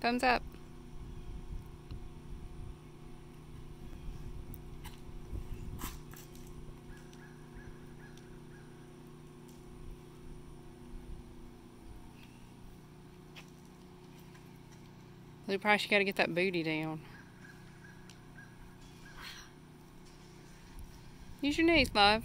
Thumbs up. Lou Price, you gotta get that booty down. Use your knees, love.